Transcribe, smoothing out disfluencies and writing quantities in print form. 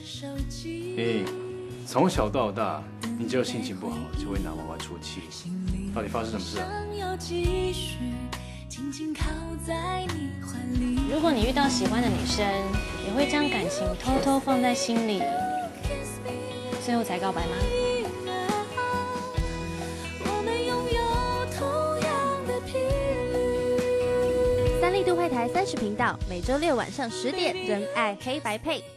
你从小到大，你只要心情不好就会拿娃娃出气，到底发生什么事啊？ 如果你遇到喜欢的女生，也会将感情偷偷放在心里，最后才告白吗？ 三立都会台30频道，每周六晚上10点，仁爱黑白配。